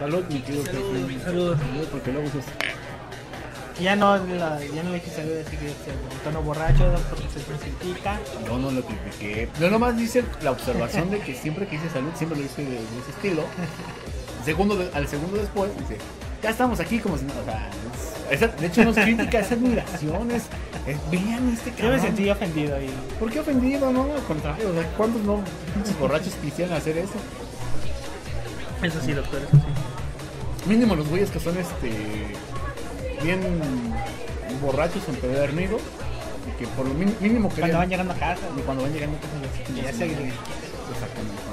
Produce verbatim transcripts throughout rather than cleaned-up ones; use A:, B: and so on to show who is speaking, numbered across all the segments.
A: Salud, mi querido.
B: Salud, salud.
A: Salud, porque luego usas...
B: Ya no, la, ya no le dije salud, así que se tono borracho porque se precipita.
A: No, no lo critiqué. No, nomás dice la observación de que siempre que dice salud, siempre lo dice de, de ese estilo. Segundo de, al segundo después dice, ya estamos aquí como si no... O sea, es, esa, de hecho no es crítica, es admiración, es, es vean este cabrón.
B: Yo me sentí ofendido ahí.
A: ¿Por qué ofendido? No, al contrario, o sea, ¿cuántos no pinches borrachos quisieran hacer eso?
B: Eso sí, doctor, eso sí.
A: Mínimo los güeyes que son este bien borrachos empedernidos y que por lo mínimo querían...
B: Cuando van llegando a casa.
A: Y cuando van llegando a casa
B: ya, ya se agregó.
A: Exactamente.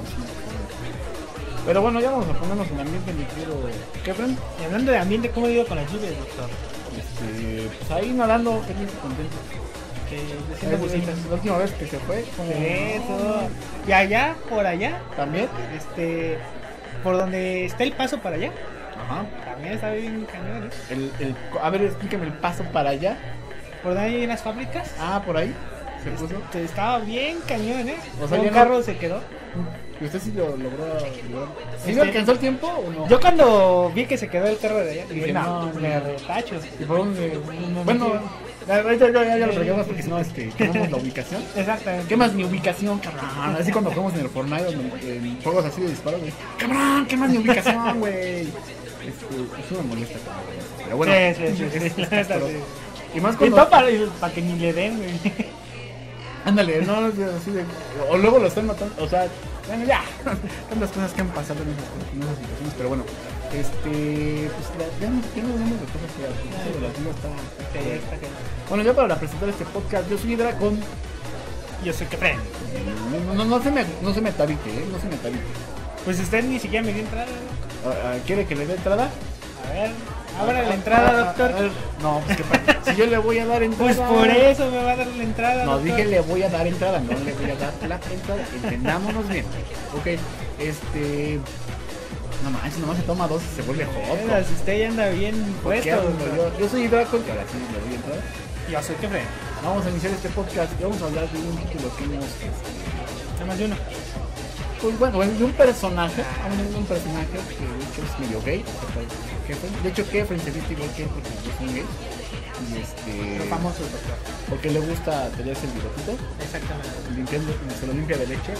A: Pero bueno, ya vamos a ponernos en ambiente, mi querido Kevin.
B: Y hablando de ambiente, ¿cómo ha ido con las lluvias, doctor?
A: Este, pues ahí nadando, feliz y contento.
B: Que haciendo busitas.
A: La última vez que se fue.
B: Eso. Y allá, por allá,
A: ¿También?
B: este, por donde está el paso para allá.
A: Ajá.
B: También está bien cañón, ¿eh?
A: El, el, a ver, explícame el paso para allá.
B: Por donde hay unas fábricas.
A: Ah, por ahí. Se puso.
B: Este, estaba bien cañón, ¿eh?
A: O sea,
B: un
A: ya no-
B: carro se quedó.
A: ¿Y usted sí lo logró? logró? ¿Sí
B: Este-
A: le alcanzó el tiempo o no?
B: Yo cuando vi que se quedó el carro de allá, dije,
A: Dije,
B: no,
A: no,
B: me
A: no.
B: retacho.
A: ¿Y por dónde?
B: no,
A: Bueno,
B: no.
A: ya, ya, ya, ya lo traigamos porque si no, este, quemamos la ubicación.
B: Exactamente.
A: ¿Qué más mi ubicación, cabrón? Así cuando jugamos en el Fortnite, en, en juegos así de disparos, güey. Cabrón, ¿qué más mi ubicación, güey? Este, eso me molesta, cabrón. Pero bueno,
B: Sí, sí, sí, sí,
A: es-
B: la
A: es-
B: neta,
A: pero-
B: sí.
A: y más
B: Y
A: cuando...
B: todo para, para que ni le den, güey.
A: Ándale, no, es así de... O luego lo están matando, o sea... Bueno, ya, tantas cosas que han pasado en esas, en esas situaciones, pero bueno, este, pues la, ya no tengo nombres de cosas que eso de las vidas está, está
B: Sí,
A: bien.
B: está cañón.
A: Bueno, ya para presentar este podcast, yo soy Dracon.
B: Yo soy Kefren.
A: No, no, no se me, no se me tabite, ¿eh? No se me tabite.
B: Pues usted ni siquiera me dio entrada, ¿no?
A: Ah, ah, ¿Quiere que le dé entrada?
B: A ver, abra la entrada,
A: Ah,
B: doctor.
A: a ver, no, pues que pa- si yo le voy a dar entrada.
B: Pues por eso me va a dar la entrada,
A: No,
B: doctor.
A: dije le voy a dar entrada, no le voy a dar la entrada. Entendámonos bien. Ok, este. No manches, nomás se toma dos y se vuelve
B: Mira,
A: joto.
B: si usted ya anda bien
A: ¿Por qué
B: puesto,
A: hablo
B: doctor.
A: yo? Yo soy Dracon, que ahora sí le doy entrada.
B: Yo soy Kefren.
A: Vamos a iniciar este podcast y vamos a hablar de un título que hemos. Este,
B: Nada más de uno.
A: pues bueno, de un personaje, un, un personaje que de hecho es medio gay. Kefren. De hecho, Kefren se viste igual que él porque yo soy gay. Y este.
B: Los famosos, doctor.
A: Porque le gusta tenerse el bigotito.
B: Exactamente.
A: Limpiando, se lo limpia de leche.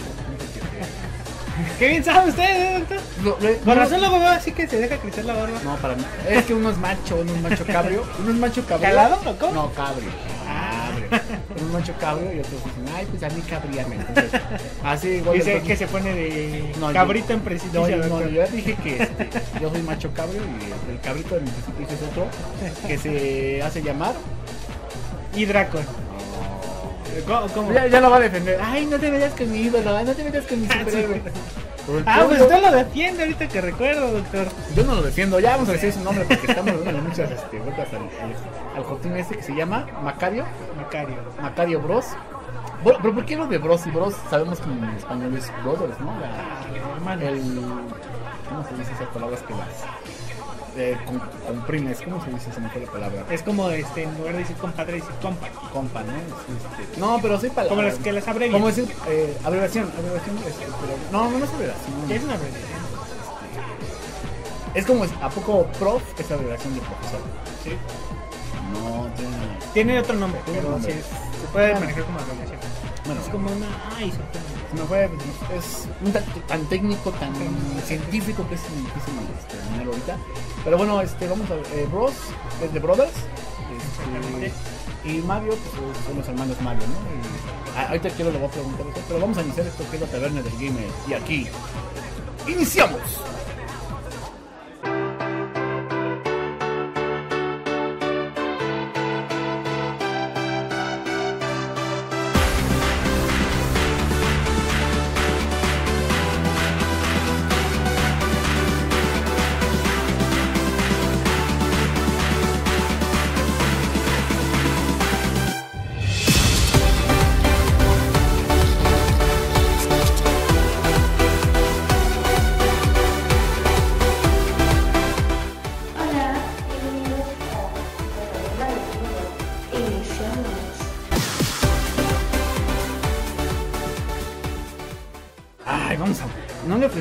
B: Qué bien sabe usted, ¿eh, doctor?
A: Lo- le-
B: Por
A: no,
B: razón lo veo así que se deja crecer la barba.
A: No, para mí. Es que uno es macho, uno es macho cabrio. Uno es macho cabrio.
B: ¿Calado o cómo?
A: No, cabrio. Cabrio. Uno es macho cabrio y otros dicen, ay, pues a mí cabríame. Entonces, así igual.
B: Dice
A: después-
B: que se pone de
A: No, yo-
B: cabrito en
A: No,
B: precipicio,
A: yo, no,
B: doctor.
A: yo ya dije que este, yo soy macho cabrio y el, el cabrito de mi precipicio es otro que se hace llamar.
B: Y Dracon. ¿Cómo? cómo?
A: Ya, ya lo va a defender. Ay, no te metas con mi ídolo, no te metas con mi superhéroe. Pero el
B: Ah, pues
A: tuyo-
B: usted lo defiende ahorita que recuerdo, doctor.
A: Yo no lo defiendo, ya vamos a decir su nombre porque estamos dando muchas este, vueltas al, al, al jotín este que se llama Macario,
B: Macario.
A: Macario Bros. Bro- pero ¿por qué lo de Bros y Bros? Sabemos que en español es brothers, ¿no? La,
B: Ah, hermano.
A: el, ¿cómo se dice esas palabras que las eh, com- comprimes? ¿Cómo se dice? Se me fue la palabra.
B: Es como este, en lugar de decir compadre, decir compa.
A: Compa, ¿no? Es, este, no, pero soy palabra.
B: Como las que las abrevian.
A: ¿Cómo decir? Eh, abreviación, abreviación. Este, pero, no, no, no es abreviación.
B: ¿Qué es una abreviación?
A: Es como, ¿a poco prof es abreviación de profesor?
B: Sí.
A: No, tiene...
B: Tiene otro nombre,
A: Tiene
B: pero
A: nombre.
B: sí, es- se puede manejar como abreviación.
A: Bueno,
B: Es como una... Ay, sorprende.
A: se me fue, es un tan, tan técnico, tan científico que es difícil este, terminar ahorita. Pero bueno, este, vamos a ver, eh, Bros, es de Brothers. Este, y Mario, pues son los hermanos Mario, ¿no? Y, a- ahorita quiero le voy a preguntar eso, pero vamos a iniciar esto que es la taberna del gamer. Y aquí, ¡iniciamos!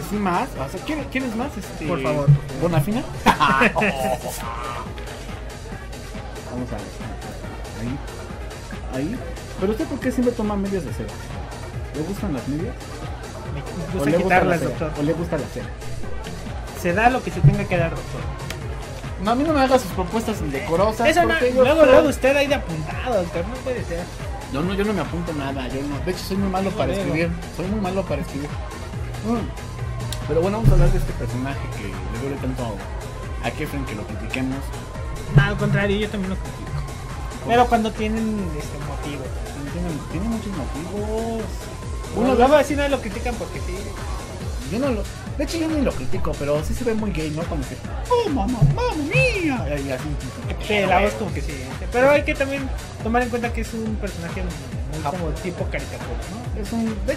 A: sí, más. O sea, ¿quieres, ¿quieres más? Este,
B: Por favor.
A: ¿Bonafina? Vamos a ver. Ahí. Ahí. Pero usted, ¿por qué siempre toma medias de seda? ¿Le gustan las medias?
B: Me
A: ¿O
B: gusta
A: le gusta la
B: quitarlas,
A: seda?
B: doctor.
A: ¿O le gusta la seda?
B: Se da lo que se tenga que dar, doctor.
A: No, a mí no me haga sus propuestas indecorosas.
B: Eso no,
A: porque yo
B: luego,
A: soy-
B: luego usted ahí de apuntado, doctor, no puede ser.
A: Yo no, yo no me apunto nada. Yo no. De hecho, soy muy malo
B: No,
A: para
B: luego.
A: escribir. Soy muy malo para escribir. Mm. Pero bueno, vamos a hablar de este personaje que le duele tanto a Kefren que lo critiquemos.
B: No, al contrario, yo también lo critico. Pero cuando tienen este motivo.
A: Tiene, tiene muchos motivos.
B: Uno
A: Uno,
B: luego así no lo critican porque sí.
A: yo no lo. De hecho, yo ni lo critico, pero sí se ve muy gay, ¿no? Cuando se. ¡Oh, mamá, mamá mía! Y así.
B: Sí, la voz como que sí. Pero hay que también tomar en cuenta que es un personaje muy
A: Ah.
B: como tipo caricatura, ¿no?
A: Es un. De,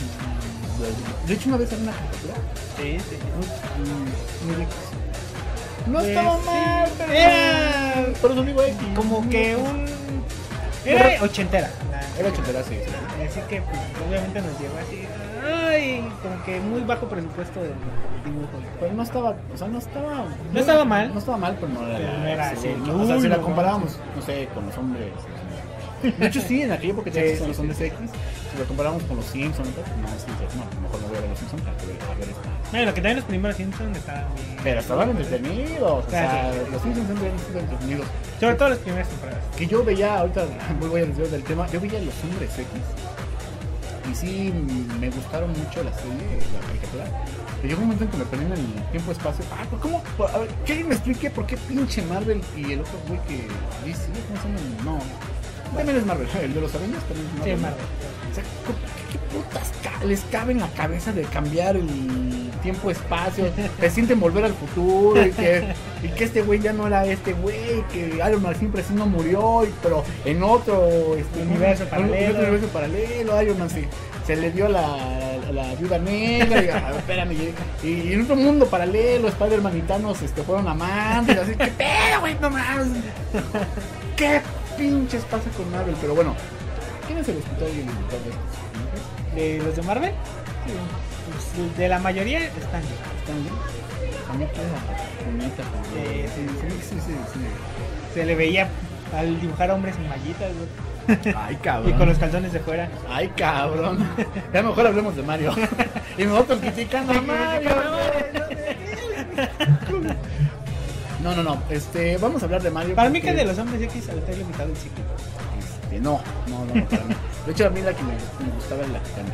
A: de hecho, una vez en una caricatura.
B: Sí, sí.
A: mm, muy X. No
B: Pues,
A: estaba
B: sí.
A: mal, pero.
B: Era
A: Pero es un amigo X.
B: como que un... Era ochentera.
A: Era ochentera, sí. sí.
B: Así que pues, obviamente nos llegó así. Ay, como que muy bajo presupuesto del dibujo.
A: Pero no estaba, o sea, no estaba...
B: No estaba mal.
A: No estaba mal, pero no era...
B: Pero no era así,
A: no, o sea,
B: uy,
A: si la
B: no,
A: comparábamos, no sé, con los hombres... De hecho, sí, en aquella época
B: Sí,
A: sí,
B: sí,
A: con los
B: sí.
A: hombres X, si lo comparamos con los Simpsons, no, sí, sí, no, mejor no voy a ver los Simpsons para que a ver esta...
B: Bueno, lo que también los primeros Simpsons estaban bien.
A: Pero estaban entretenidos, o sea,
B: Ah, sí, sí.
A: los Simpsons siempre han sido entretenidos.
B: Sobre todo las primeras temporadas.
A: Que yo veía, ahorita muy voy a desviar del tema, yo veía los hombres X. Y sí, me gustaron mucho la serie, la caricatura. Pero llegó un momento en que me perdí en el tiempo-espacio. Ah, ¿pero ¿cómo? A ver, que alguien me explique por qué pinche Marvel y el otro güey que dice, ¿cómo se llama? No. También es Marvel, el de los Avengers también es
B: Sí,
A: Marvel.
B: Marvel.
A: O sea, ¿qué, qué putas ca- les cabe en la cabeza de cambiar el tiempo-espacio? Que sienten volver al futuro y que, y que este güey ya no era este güey, que Iron Man siempre sí no murió, y- pero en otro este,
B: Universo
A: en
B: paralelo.
A: en otro universo paralelo, Iron Man se, se le dio la, la viuda negra, y, ah, espérame, y, y en otro mundo paralelo, Spider-Man y Thanos este, fueron amantes, y así, ¿qué pedo, güey? No mames. ¿Qué pinches pasa con Marvel? Pero bueno, ¿quién es el escritor y el editor de estos personajes?
B: ¿De los de Marvel? Pues, de la mayoría están bien.
A: ¿Están bien? A mí queda bonita.
B: Sí,
A: sí, sí, sí, sí, sí.
B: Se le veía al dibujar hombres en mallitas, güey.
A: Ay,
B: Y
A: cabrón.
B: con los calzones de fuera.
A: Ay, cabrón. Ya mejor hablemos de Mario. Y nosotros criticando a Mario. No, no, no. Este, vamos a hablar de Mario.
B: Para mí
A: porque-
B: que de los hombres X al estar limitado el ciclo.
A: Este, no, no, no, no, para mí. De hecho, a mí la que me, me gustaba era la Titania.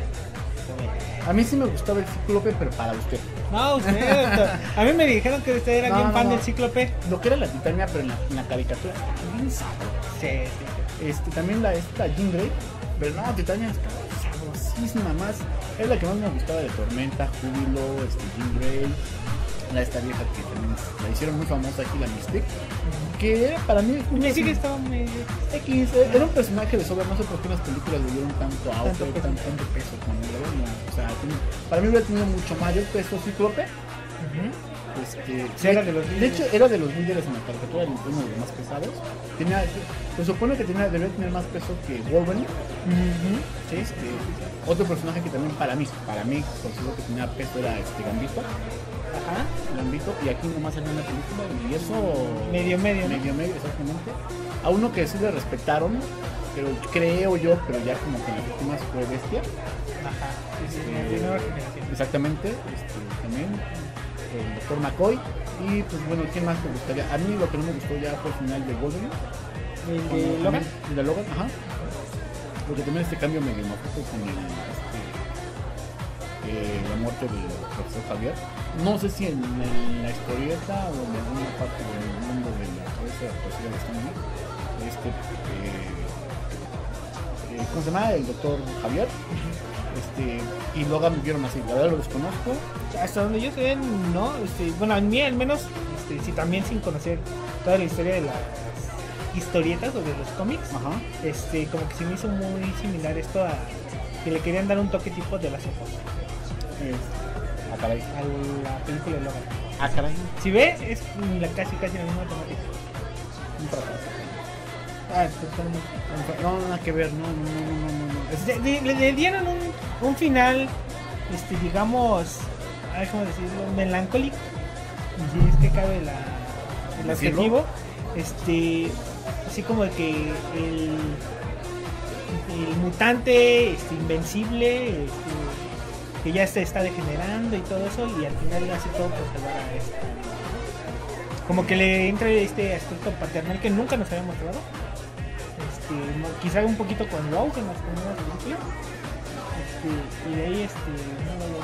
A: A mí sí me gustaba el Cíclope, pero para usted.
B: No, usted, doctor. A mí me dijeron que usted era
A: No,
B: bien
A: no,
B: fan
A: no.
B: del Cíclope.
A: Lo que era la Titania, pero en la, en la caricatura. Bien sabroso.
B: Sí, sí.
A: Este, también la esta Jean Grey, pero no, Titania es sabrosísima más. Es la que más me gustaba de Tormenta, Júbilo, este, Jean Grey. La esta vieja que también la hicieron muy famosa aquí, la Mystique. Que era para mí
B: Y me sigue estaba medio.
A: X, eh, era un personaje de sobra, no sé por qué las películas le dieron tanto auge,
B: Tanto peso.
A: tanto, tanto peso como le dieron, no, o sea, tiene- para mí hubiera tenido mucho mayor peso Cíclope. Este,
B: Sí, era de los
A: de
B: líderes.
A: hecho, era de los líderes en la caricatura, era uno de los más pesados. Tenía, se supone que tenía, debía tener más peso que Wolverine.
B: Sí,
A: Este, otro personaje que también para mí, para mí, considero que tenía peso era este Gambito.
B: Ajá.
A: Gambito, y aquí nomás salió una película y eso
B: Medio, medio, ¿no?
A: medio medio exactamente. A uno que sí le respetaron, pero creo yo, pero ya como que en las últimas fue Bestia.
B: Ajá. Sí, sí, de nueva generación.
A: Exactamente, este, también el doctor McCoy. Y pues bueno, ¿quién más te gustaría? A mí lo que no me gustó ya fue el final de Wolverine.
B: ¿El
A: Cuando
B: de Logan?
A: también- el de Logan, ajá. Porque también este cambio medio mafuco con el, este, eh, la muerte del profesor Javier. No sé si en, en la historieta o en alguna parte del mundo de la cabeza de actuación de Stan Lee, este, eh, eh, ¿cómo se llama? El doctor Javier. Este, y Logan vivieron así, la verdad lo desconozco.
B: Hasta donde yo sé, no. Este, bueno, en mí al menos, este, sí, también sin conocer toda la historia de las historietas o de los cómics,
A: Ajá.
B: este, como que se me hizo muy similar esto a que le querían dar un toque tipo de las ojos
A: Es- ah, caray.
B: a la película de Logan.
A: Ah, caray.
B: Si ves, es mm, la, casi casi la misma temática.
A: Un fracaso.
B: Ah, totalmente.
A: No, nada que ver, no, no, no, no, no, no. Es-
B: Le, le- le dieron un, un final, este, digamos, ah, ¿cómo decirlo? Melancólico, si es que cabe la, el adjetivo, este, así como de que el, el mutante este, invencible, este, que ya se está degenerando y todo eso, y al final hace todo por salvar a este, como que le entra este aspecto paternal que nunca nos había mostrado, este, quizá un poquito con Rogue en las primeras películas. Y de ahí este no lo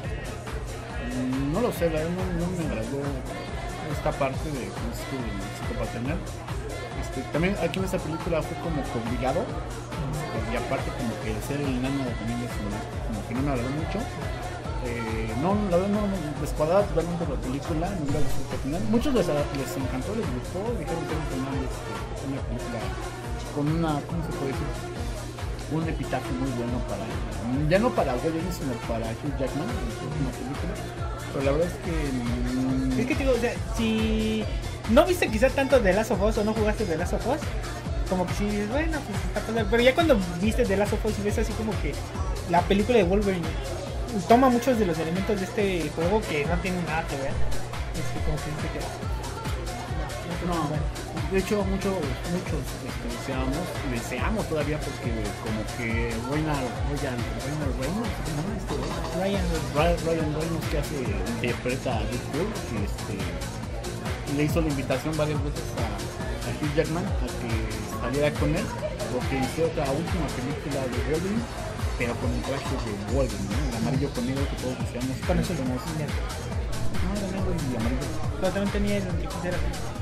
A: no lo sé, la verdad no, no me agradó esta parte de este psicopaternal. Este, también aquí en esta película fue como que obligado, este, y aparte como que ser el nano también es como que no me agradó mucho. Eh, no, la verdad no, no descuadrada totalmente la película, no me gustó el final. Muchos les, les encantó, les gustó, dijeron que era un final, este, una película con una, ¿cómo se puede decir? Un epitafio muy bueno para, ya no para Wolverine, sino para Hugh Jackman en su última película. Pero la verdad es que mmm...
B: es que te digo, o sea, si no viste quizá tanto The Last of Us o no jugaste The Last of Us, como que si dices, bueno, pues está pasando. Pero ya cuando viste The Last of Us y ves así como que la película de Wolverine toma muchos de los elementos de este juego que no tienen nada que ver, este, como que dice que
A: no, no, bueno. De hecho muchos muchos este, deseamos y deseamos todavía porque como que Ryan Ryan Ryan Reynolds este,
B: Ryan
A: Reynolds Ryan Reynolds que hace interpreta a Deadpool y este le hizo la invitación varias veces a, a Hugh Jackman a que saliera con él porque hizo la última película de Wolverine pero con el traje de Wolverine, ¿no? El amarillo con negro que todos decíamos
B: con eso
A: somos
B: negro.
A: No, era negro y amarillo.
B: Pero también tenía el antiquitero.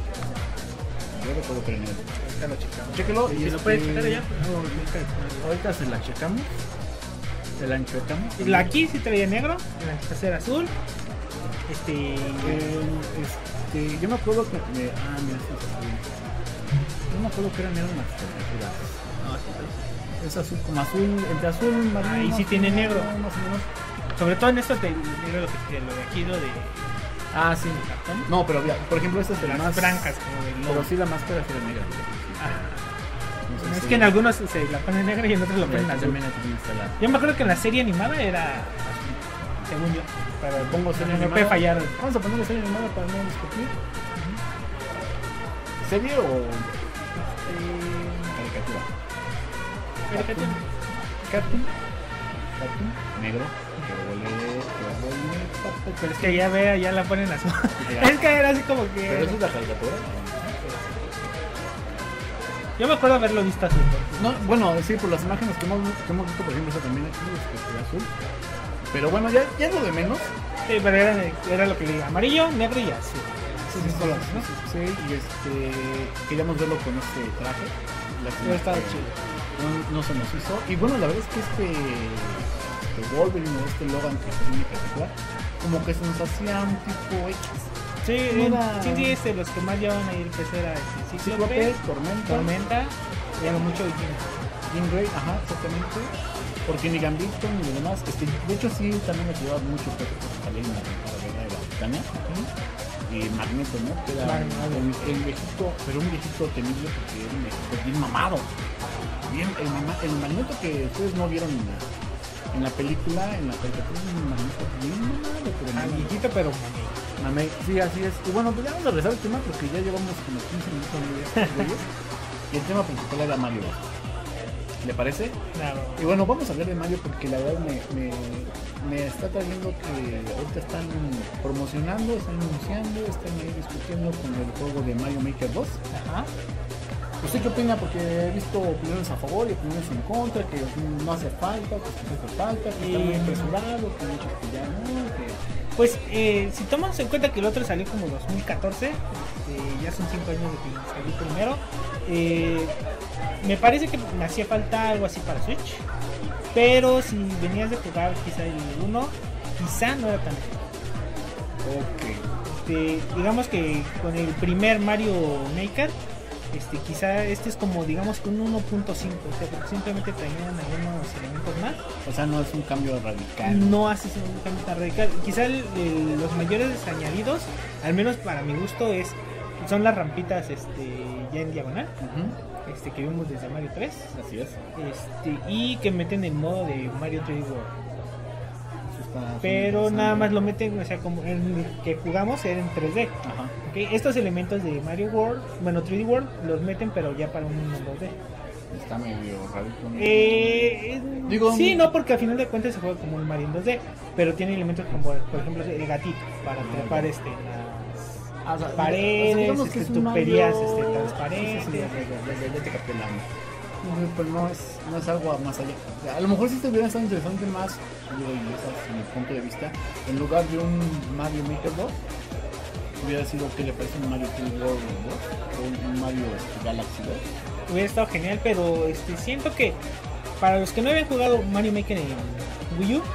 A: Yo recuerdo que era negro.
B: Ahorita lo checamos.
A: Chéquelo.
B: ¿Y si
A: este...
B: lo puedes checar ya?
A: No, ahorita se la checamos. Se la enchuecamos.
B: La aquí sí traía negro, la antiquitero era azul. Este...
A: Eh, este... Yo me acuerdo que... Me... Ah, mira, sí, sí. Yo me acuerdo que era negro en las caricaturas.
B: No, sí,
A: es azul, como azul, entre azul y marino.
B: Ahí sí tiene negro.
A: Más o menos.
B: Sobre todo en esto te digo lo que lo de aquí, lo de...
A: Ah, sí. No, pero ya, por ejemplo, esta es
B: las
A: más
B: blancas como de
A: pero sí la máscara sí era negra.
B: Ah.
A: No sé
B: es
A: si...
B: que en algunos se la ponen negra y en otros lo ponen azul. Yo me acuerdo que en la serie animada era azul, según yo.
A: Pero pongo serie
B: no,
A: animada.
B: No puede fallar.
A: Vamos a ponerle serie animada para no discutir. Uh-huh. ¿Serie o
B: eh...
A: caricatura?
B: Caricatura.
A: Cartoon. Cartoon. Negro. Que huele, que huele.
B: Pero es que ya vea, ya la ponen azul. Es que era así como que.
A: Pero eso es la caricatura.
B: Yo me acuerdo haberlo visto azul.
A: No, bueno, sí, por las imágenes que hemos, que hemos visto, por ejemplo, esa también aquí es azul. Pero bueno, ya, ya es lo de menos.
B: Sí, pero era, era lo que le diga, amarillo, negro y azul.
A: Sí, sí, sí, ¿no? Sí, y este queríamos verlo con este traje.
B: Pero estaba chido.
A: No, no se nos hizo. Y bueno, la verdad es que este, este Wolverine o este Logan que es mi particular, como que se nos hacía un tipo X.
B: Sí,
A: no era...
B: sí, sí, este, los que más llevan a ir que era este,
A: Cíclope, Tormenta,
B: Tormenta, y mucho Jean.
A: Jean Grey, ajá, exactamente. Porque ni Gambito ni lo demás, este, de hecho sí también me llevaba mucho que salía en la guerra de la Britannia. Y Magneto, ¿no? Que era el, el viejito, pero un viejito temible porque era un viejito bien mamado. Bien, el, el Magneto que ustedes no vieron en la, en la película, en la caricatura, un Magneto bien mamado, pero
B: ah, viejito, pero
A: mamey. Sí, así es. Y bueno, pues ya vamos a regresar al tema porque ya llevamos como quince minutos de ellos. Y el tema principal era Mario. ¿Le parece?
B: Claro.
A: Y bueno, vamos a hablar de Mario porque la verdad me, me, me está trayendo que ahorita están promocionando, están anunciando, están ahí discutiendo con el juego de Mario Maker dos.
B: Ajá.
A: ¿Usted qué opina? Porque he visto opiniones a favor y opiniones en contra, que no hace falta, que sí hace falta, que y... está muy apresurado, que muchos que ya no, que...
B: Pues eh, si tomamos en cuenta que el otro salió como dos mil catorce, este, ya son cinco años de que salió primero, eh, me parece que me hacía falta algo así para Switch, pero si venías de jugar quizá el uno, quizá no era tan
A: ok.
B: Este, digamos que con el primer Mario Maker, este, quizá este es como digamos que un uno punto cinco, o sea, porque simplemente traían algunos elementos más.
A: O sea, no es un cambio radical.
B: No haces un cambio tan radical. Quizá el, el, los mayores añadidos, al menos para mi gusto, es son las rampitas este, ya en diagonal. Uh-huh. Este, que vimos desde Mario tres.
A: Así es.
B: Este, y que meten el modo de Mario tres D World.
A: está
B: pero nada más lo meten, o sea, como el que jugamos era en tres D.
A: Ajá.
B: ¿Okay? Estos elementos de Mario World, bueno, tres D World, los meten pero ya para un mundo dos D.
A: Está medio rarito.
B: Eh,
A: Digo,
B: sí, no, porque al final de cuentas se juega como un Mario en dos D, pero tiene elementos como, por ejemplo, el gatito para trepar este, las
A: Ah, o sea,
B: paredes,
A: o sea, digamos que
B: este,
A: es un
B: tuberías
A: Mario-
B: este,
A: Sí,
B: transparentes.
A: sí, sí, ya, ya, ya, ya te capté la onda. No, pero no es, no es algo más allá. O sea, a lo mejor si te hubiera estado interesante más, digo, y ese es mi punto de vista, en lugar de un Mario Maker dos, hubiera sido que le parece un Mario tres D World dos o un Mario este, Galaxy dos.
B: Hubiera estado genial, pero este, siento que para los que no habían jugado Mario Maker en Wii U,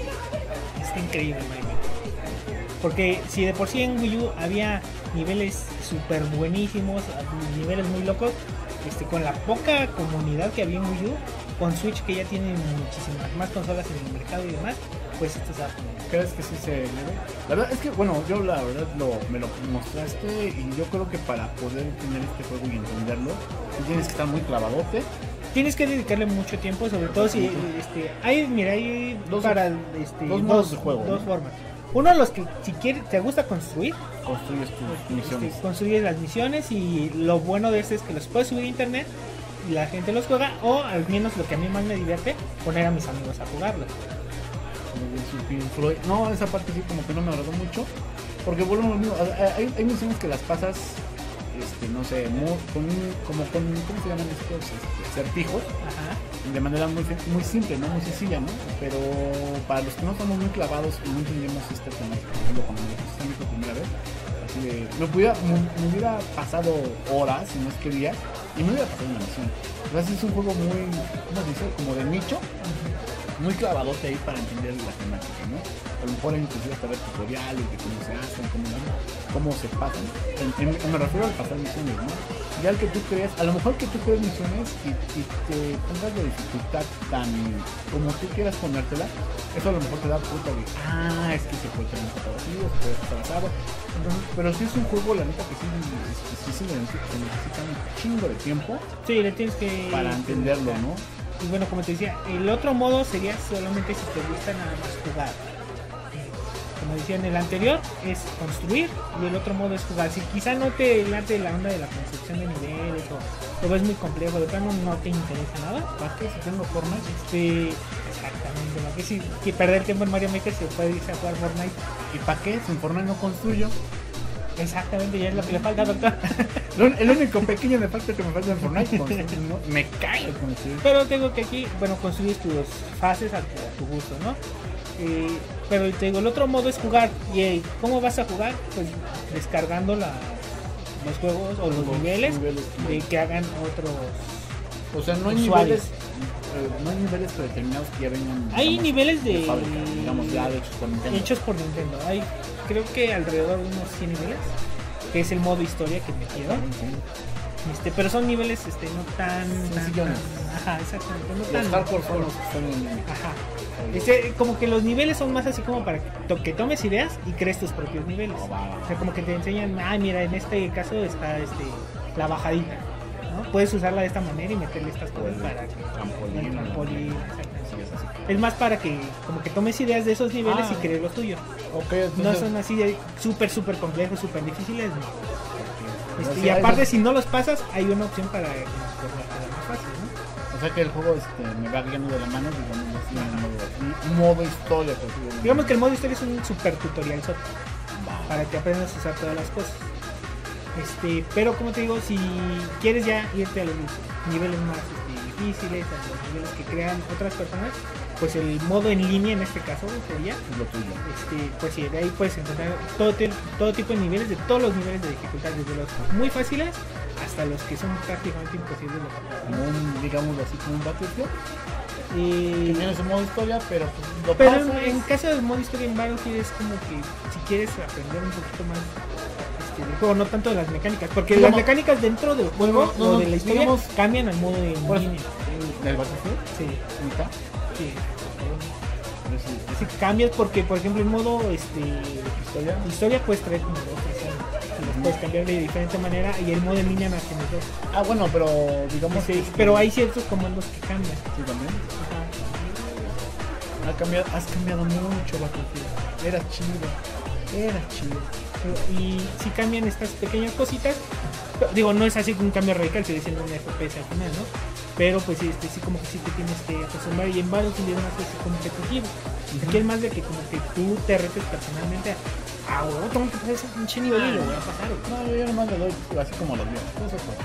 B: está increíble Mario Maker. Porque si de por sí en Wii U había niveles súper buenísimos, niveles muy locos, este, con la poca comunidad que había en Wii U, con Switch que ya tiene muchísimas más consolas en el mercado y demás, pues esto está genial.
A: ¿Crees que sí se eleve? La verdad es que, bueno, yo la verdad lo, me lo mostraste y yo creo que para poder tener este juego y entenderlo, tú tienes que estar muy clavadote.
B: Tienes que dedicarle mucho tiempo, sobre todo si este, hay, mira, hay
A: Dos-
B: para este,
A: dos modos de juego,
B: dos
A: ¿no?
B: formas. Uno, los que si quieres, te gusta construir,
A: Construyes tus
B: este,
A: misiones.
B: construyes las misiones y lo bueno de este es que los puedes subir a internet y la gente los juega, o al menos lo que a mí más me divierte, poner a mis amigos a jugarlos.
A: Como bien su Pink Floyd. No, esa parte sí como que no me agradó mucho. Porque bueno, lo mismo, hay, hay misiones que las pasas, este, no sé, muy, con, un- como con, ¿cómo se llaman estos? Este, certijos,
B: Ajá.
A: de manera muy, muy simple, ¿no? Muy sencilla, ¿no? Pero para los que no somos muy clavados y no entendemos esta temática, por ejemplo, cuando me puse a mí por primera vez, así de, me, pudiera, me, me hubiera pasado horas, si no es que días, y me hubiera pasado una misión. Entonces es un juego muy, ¿cómo se dice? Como de nicho, muy clavadote ahí para entender la temática, ¿no? A lo mejor inclusive hasta ver tutoriales de cómo se hacen, cómo, cómo se pasan. En, en- me refiero al pasar misiones, ¿no? Ya el que tú creas, a lo mejor que tú crees misiones y, y te pongas de dificultad tan como tú quieras ponértela, eso a lo mejor te da puta de, ah, es que se puede tener un poco así, o se puede estar asado. Entonces, pero si es un juego, la neta que sí, este, sí se necesita, se necesita un chingo de tiempo
B: Sí, le tienes que
A: para entenderlo, ¿no?
B: Y bueno, como te decía, el otro modo sería solamente si te gusta nada más jugar. Como decía en el anterior, es construir, y el otro modo es jugar. Si quizá no te late la onda de la construcción de niveles o lo ves muy complejo, de plano no te interesa nada,
A: ¿Para qué? Si tengo Fortnite.
B: este, exactamente, ¿para qué? Si que perder tiempo en Mario Maker se puede irse a jugar Fortnite.
A: ¿Y para qué? Si en Fortnite no construyo.
B: Exactamente, ya es lo que le falta, doctor.
A: Lo- El único pequeño defecto que me falta en Fortnite construir, ¿no? Me cae el construir.
B: Pero tengo que aquí, bueno, construyes tus fases a tu, a tu gusto, ¿no? Eh, pero te digo, el otro modo es jugar. ¿Y eh, cómo vas a jugar? Pues descargando la, los juegos o los,
A: Los
B: niveles,
A: niveles,
B: de que hagan otros.
A: O sea, no hay
B: Usuarios.
A: niveles, eh, no hay niveles predeterminados que ya vengan.
B: Hay
A: digamos,
B: niveles de,
A: fábrica, digamos ya hechos por Nintendo.
B: hechos por Nintendo. Hay, creo que alrededor de unos cien niveles, que es el modo historia que metieron. Este, pero son niveles este, no tan, tan,
A: Sencillones.
B: tan- ajá, exactamente, no
A: Los
B: tan
A: hardcore son los que están en.
B: Ajá. Este, como que los niveles son más así como para que, to- que tomes ideas y crees tus propios niveles.
A: Oh, va.
B: O sea, como que te enseñan, ah, mira, en este caso está este, la bajadita, ¿no? Puedes usarla de esta manera y meterle estas cosas
A: el
B: para que
A: trampolín,
B: el trampolín,
A: ¿no?
B: exactamente.
A: Sí, es así.
B: Es más para que como que tomes ideas de esos niveles
A: Ah.
B: y crees los tuyos.
A: Ok,
B: No
A: entonces.
B: son así de súper, súper complejos, súper difíciles. No.
A: ok.
B: Este,
A: O
B: y
A: sea,
B: aparte,
A: es-
B: si no los pasas, hay una opción para que nos más fácil, ¿no?
A: O sea que el juego este, me va guiando de la mano, digamos así, en modo, un modo historia. por así decirlo.
B: Digamos que el modo historia es un super tutorial
A: Va.
B: para que aprendas a usar todas las cosas. Este, pero como te digo, si quieres ya irte a los niveles más este, difíciles, a los niveles que crean otras personas, pues el modo en línea en este caso sería,
A: Es lo tuyo.
B: este, pues sí, de ahí puedes encontrar todo, te- todo tipo de niveles, de todos los niveles de dificultad, desde los muy fáciles hasta los que son prácticamente imposibles de pasar.
A: Como un, digamos así, como un Battlefield. Que
B: Y-
A: tiene su modo historia, pero pues, lo
B: pero
A: pasas.
B: en, en caso del modo historia en Battlefield es como que si quieres aprender un poquito más este, del juego, no tanto de las mecánicas, porque
A: Digamos-
B: las mecánicas dentro del juego
A: No, no,
B: o
A: no,
B: de la historia
A: digamos-
B: cambian al modo en
A: Por eso,
B: línea.
A: ¿del Battlefield?
B: Sí,
A: ¿Mitad?
B: sí.
A: Pero sí,
B: Así que cambias porque, por ejemplo, en modo este,
A: ¿Historia?
B: historia puedes traer como dos personas y los puedes cambiar de diferente manera, y el modo en línea no tienes dos.
A: Ah, bueno, pero digamos
B: Sí,
A: que...
B: pero hay ciertos comandos que cambian.
A: Sí, también.
B: Ajá.
A: Ha cambiado, has cambiado mucho, Battlefield. Era chido, era chido.
B: Y si cambian estas pequeñas cositas, digo, no es así un cambio radical, sigue siendo un F P S al final, ¿no? Pero pues sí, este, sí como que sí te tienes que acostumbrar, y en Battlefield es una cosa competitiva. Uh-huh. Aquí es más de que como que tú te retes personalmente a, ah, huevo, tengo que pasar ese pinche nivel y lo voy a pasar.
A: No, yo nomás le doy así como los míos.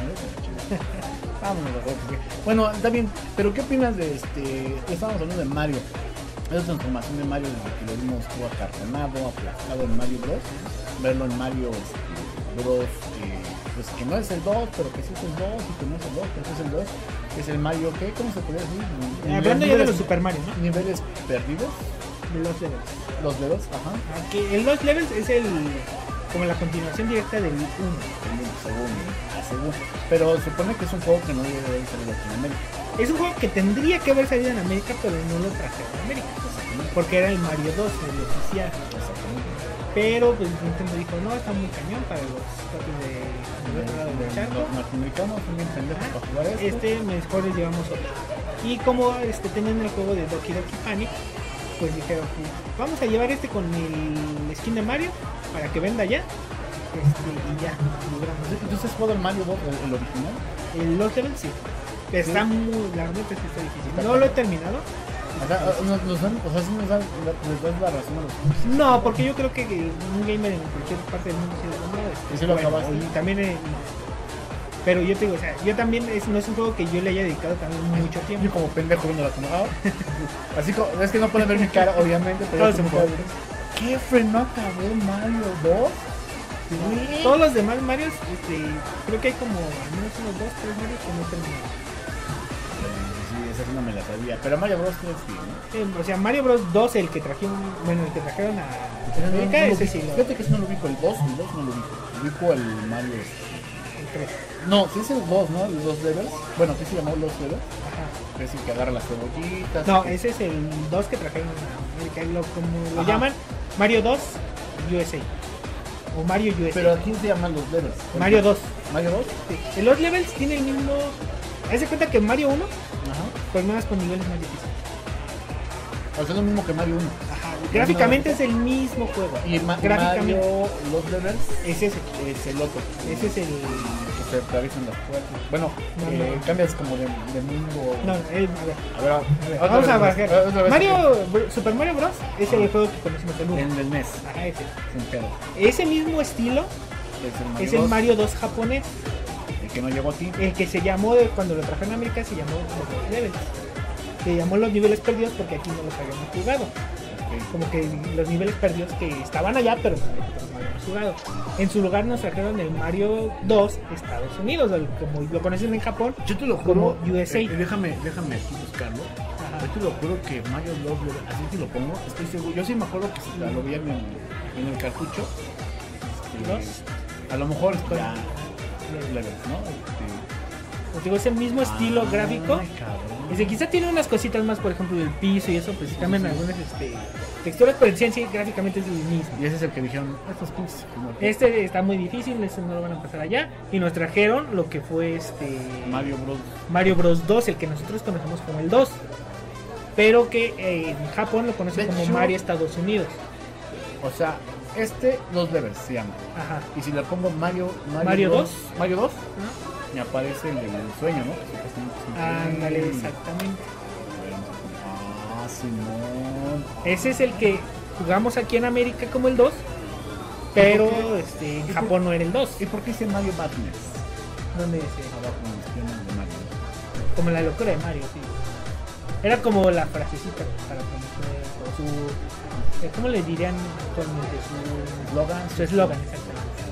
A: Vámonos, porque... Bueno, está bien, pero ¿qué opinas de este? Estábamos hablando de Mario. Esa transformación de Mario desde que lo vimos todo acartonado, aplastado en Mario Bros. Verlo en Mario este, Bros. Eh, pues que no es el dos, pero que sí es el dos, y que no es el dos, pero que es el dos. Es el Mario, ¿qué? ¿Cómo se podría decir?
B: Eh, hablando ya de los Super Mario, ¿no?
A: Niveles perdidos.
B: De los levels.
A: Los levels, ajá.
B: Aquí, el Lost Levels es el como la continuación directa del uno.
A: Según, según. Pero supone que es un juego que no debe haber salido aquí en América.
B: Es un juego que tendría que haber salido en América, pero no lo trajeron a América. Porque era el Mario dos, el oficial. Pero pues Nintendo dijo, no, está muy cañón para los patos de, de otro lado del charco.
A: Los norteamericanos son bien pendejos para jugar esto.
B: Este, mejor les llevamos otro. Y como este, tenían el juego de Doki Doki Panic, pues dijeron, pues, vamos a llevar este con el skin de Mario para que venda ya. Este, y ya, logramos.
A: ¿Entonces has jugado el Mario dos, el, el original?
B: El Lost Level sí. Está ¿Sí? muy, la verdad es que está difícil. No lo he terminado.
A: O sea, nos, nos dan, o sea, sí nos dan, les das la razón a los...
B: No, porque yo creo que un gamer en cualquier parte del mundo se lo compra.
A: ¿Y se lo acabaste?
B: Y también... En, pero yo te digo, o sea, yo también, es, no es un juego que yo le haya dedicado también mucho tiempo.
A: Yo como pendejo viendo la como, ah, así como, es que no pueden ver mi cara, obviamente, pero yo como, ¿qué freno acabó Mario dos?
B: ¿Sí? Todos los demás Marios, este, creo que hay como al menos unos dos, tres Marios que no terminaron.
A: Sí, esa sí no me la sabía, pero Mario Bros. tres sí, ¿no?
B: Sí, o sea, Mario Bros. dos, el que trajeron, bueno, el que trajeron a
A: América, no, no, ese sí. Fíjate que ese no lo ubico, el dos, el dos no lo ubico, ubico el Mario tres. No, sí es el dos, ¿no? El dos levels. Bueno, ¿qué se llamó los levels? Ajá. Es el que agarra las cebollitas.
B: No,
A: que...
B: ese es el dos que trajeron a América, lo, como lo Ajá. llaman, Mario dos U S A. O Mario U S A.
A: Pero aquí se llaman los levels.
B: Mario dos.
A: ¿Mario dos?
B: Sí. Los levels tiene el mismo... Haz de cuenta que Mario uno, Ajá. pues más con niveles más difíciles.
A: O sea, es lo mismo que Mario uno.
B: Ajá. Gráficamente no, es el mismo juego.
A: Y ma Gráficamente, Mario, los levels,
B: es ese.
A: Es el otro.
B: Ese es el...
A: Que se atraviesan las puertas. Bueno, no, eh, no. cambias como de, de mundo.
B: No, él, a ver.
A: A ver, a ver
B: vamos a bajar. Mario, Super Mario Bros. es el juego que conocimos el uno.
A: En el N E S.
B: Ajá, ese.
A: Sin pedo.
B: Ese mismo estilo
A: es el Mario,
B: es el Mario dos japonés.
A: El que no llegó aquí.
B: El que se llamó, de, cuando lo trajeron a América, se llamó los levels. Se llamó los niveles perdidos porque aquí no los habíamos jugado. Okay. Como que los niveles perdidos que estaban allá, pero no habíamos jugado. En su lugar nos trajeron el Mario dos Estados Unidos, como lo conocen en Japón.
A: Yo te lo juro,
B: como U S A.
A: Eh, déjame, déjame aquí buscarlo. Ajá. Yo te lo juro que Mario dos, así te lo pongo, estoy seguro. Yo sí me acuerdo que si lo veían en, en el cartucho. Este, a lo mejor estoy ya, levels, ¿no? Este,
B: digo, es el mismo estilo ah, gráfico. Dice, quizá tiene unas cositas más, por ejemplo, del piso y eso, pues sí cambian sí, sí. algunas este, texturas, pero en sí gráficamente es el mismo.
A: Y ese es el que dijeron, estos pinches.
B: Este está muy difícil, este no lo van a pasar allá. Y nos trajeron lo que fue este
A: Mario Bros.
B: Mario Bros. dos, el que nosotros conocemos como el dos. Pero que eh, en Japón lo conocen de como hecho, Mario Estados Unidos.
A: O sea, este dos levels se llama.
B: Ajá.
A: Y si le pongo Mario Mario,
B: Mario
A: Bros,
B: dos,
A: Mario dos,
B: ¿no?
A: Me aparece el del sueño, ¿no?
B: Ándale, exactamente.
A: Ah, Simón.
B: Ese es el que jugamos aquí en América como el dos, pero este, en Japón no era el dos.
A: ¿Y por qué dice Mario Madness?
B: ¿Dónde dice?
A: Abajo en las piernas de Mario.
B: Como la locura de Mario, sí. Era como la frasecita para conocer su... ¿Cómo le dirían actualmente? Su
A: eslogan.
B: Su eslogan, exactamente.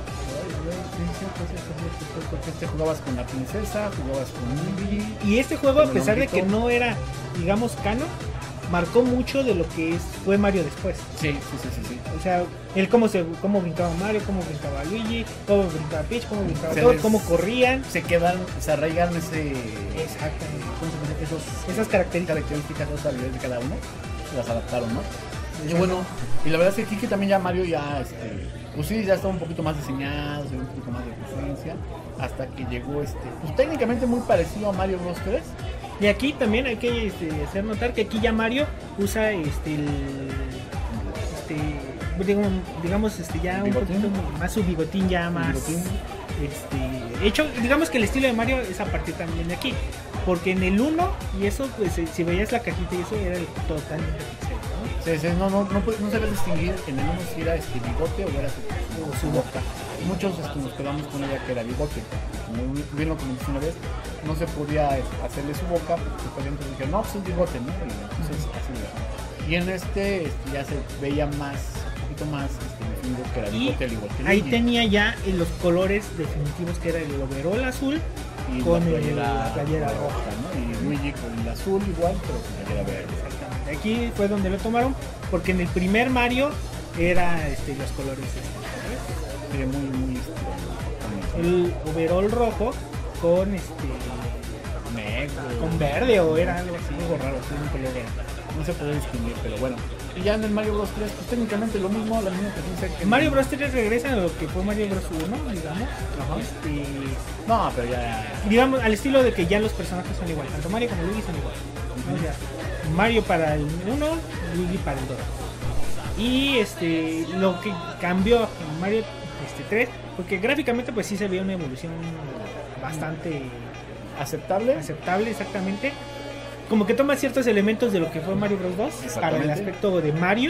A: Porque este jugabas con la princesa, jugabas con Luigi.
B: Y este juego, a pesar de que no era, digamos, canon, marcó mucho de lo que es, fue Mario después.
A: Sí, sí, sí, sí, sí.
B: O sea, él cómo se cómo brincaba Mario, cómo brincaba Luigi, cómo brincaba Peach, cómo brincaba
A: se
B: todo,
A: les,
B: cómo corrían.
A: Se quedaron, se arraigaron ese...
B: Exactamente.
A: Esos,
B: esas características,
A: características, esas habilidades de cada uno, las adaptaron, ¿no? Y bueno, y la verdad es que aquí también ya Mario ya, este, pues sí, ya estaba un poquito más diseñado, un poquito más de presencia, hasta que llegó este, pues técnicamente muy parecido a Mario Bros. tres,
B: Y aquí también hay que este, hacer notar que aquí ya Mario usa este el, este digamos, digamos este ya un
A: ¿Bigotín?
B: poquito más su bigotín ya más
A: Bigotín.
B: este hecho, digamos que el estilo de Mario es a partir también de aquí, porque en el uno y eso pues si veías la cajita y eso era el totalmente pixel, ¿no?
A: Sí, sí, no, no, no, puede- no sabía distinguir en el uno si era este bigote o era su, o su boca. Muchos este, nos quedamos con la idea que era bigote. Como bien lo comenté una vez, no se podía hacerle su boca porque por ejemplo dijeron, no, pues es bigote, ¿no? Y entonces así era. Y en este, este ya se veía más, un poquito más este, definido que era
B: Y
A: bigote al igual que
B: ahí
A: Luigi.
B: tenía ya en los colores definitivos que era el overol azul
A: Y
B: con
A: la
B: el-
A: playera,
B: la playera roja,
A: ¿no? Y Luigi con el azul igual, pero con playera verde.
B: exactamente. Aquí fue donde lo tomaron, porque en el primer Mario era este, los colores este,
A: Sí, muy, muy este,
B: ¿no? El overol rojo con este
A: negro.
B: con verde o era algo así.
A: Algo raro, sí, un color raro. No se puede distinguir, pero bueno. Y ya en el Mario Bros. tres, pues técnicamente lo mismo, la misma presencia que
B: En Mario Bros. tres regresa a lo que fue Mario Bros. uno, digamos.
A: Ajá.
B: Este,
A: No, pero ya.
B: digamos, al estilo de que ya los personajes son igual, tanto Mario como Luigi son igual. ¿no? O sea, Mario para el uno, Luigi para el dos. Y este lo que cambió en Mario este, tres, porque gráficamente pues sí se veía una evolución bastante
A: ¿Aceptable?
B: aceptable exactamente. Como que toma ciertos elementos de lo que fue Mario Bros. dos para el
A: Exactamente.
B: aspecto de Mario,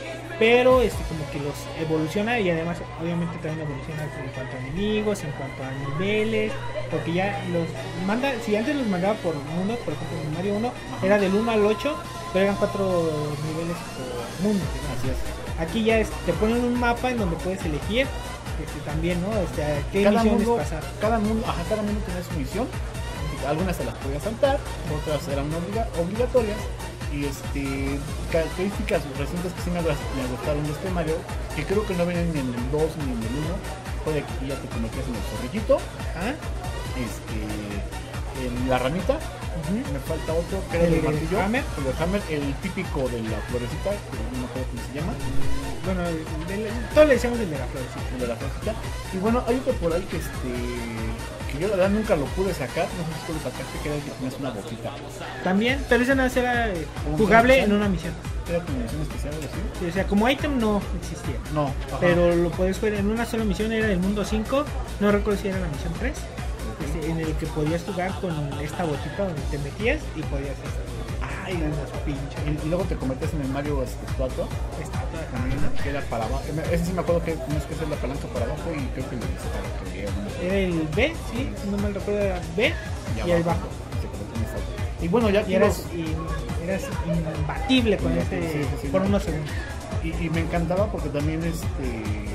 B: pero este como que los evoluciona y además obviamente también evoluciona en cuanto a enemigos, en cuanto a niveles, porque ya los manda, si antes los mandaba por mundo, por ejemplo en Mario uno
A: Ajá.
B: era del uno al ocho, pero eran cuatro niveles por mundo, ¿no?
A: Así es.
B: Aquí ya es- te ponen un mapa en donde puedes elegir este, también, ¿no? Este, a qué
A: Cada
B: misiones
A: mundo,
B: pasar.
A: cada mundo, ajá, cada mundo tenía su misión. Algunas se las podía saltar, otras eran obliga- obligatorias. Y este características recientes que sí me, me gustaron de este Mario, que creo que no vienen ni en el dos ni en el uno, fue de que ya te convertías en el zorrillito,
B: ¿Ah?
A: este, en la ranita.
B: Ujú.
A: Me falta otro que era el,
B: El
A: martillo,
B: hammer.
A: el del hammer, el típico de la florecita, que no me acuerdo cómo se llama,
B: Bueno, el- el- todos le decíamos el de la florecita.
A: el de la florecita. Y bueno, hay otro por ahí que este que yo la verdad nunca lo pude sacar, no sé si tú lo sacaste, que era el que tenías una boquita.
B: También, pero ese nada más era eh,
A: ¿Como
B: jugable
A: misión
B: en una misión.
A: Era como misión especial o algo así.
B: Sí, o sea, como ítem no existía.
A: No, ajá.
B: Pero lo puedes jugar en una sola misión, era el mundo cinco, no recuerdo si era la misión tres, este, en el que podías jugar con esta botita donde te metías y podías hacer
A: Ay,
B: los pinchos.
A: y, y luego te convertías en el Mario este, Estatua,
B: Estatua
A: también,
B: también.
A: que era para abajo. Ese sí me acuerdo que tenías que hacer la palanca para abajo y creo que le dice para que llegue a una-
B: Era el B, sí, si no mal recuerdo era B y, el bajo.
A: Se convirtió en estatua. Y bueno, ya
B: Y
A: aquí
B: eras,
A: los-
B: y eras imbatible con
A: Sí,
B: este
A: sí, sí,
B: por
A: sí.
B: unos segundos.
A: Y, y me encantaba porque también este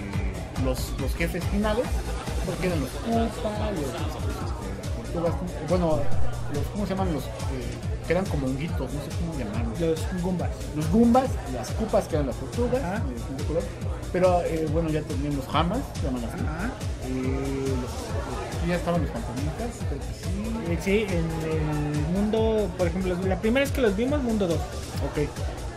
A: los, los jefes finales, porque eran los Koopa, los, este, las tortugas, bueno, los, ¿cómo se llaman? Los eh, que eran como honguitos, no sé cómo llamarlos.
B: Los Goombas.
A: Los Goombas, las Koopas que eran las tortugas,
B: Ajá.
A: de distinto color, pero eh, bueno, ya tenían los Hammers, se llaman así.
B: Ajá.
A: Eh, los, aquí ya estaban los fantasmitas, creo que sí.
B: Eh, Sí, en el mundo, por ejemplo, la primera vez que los vimos, mundo dos.
A: Ok.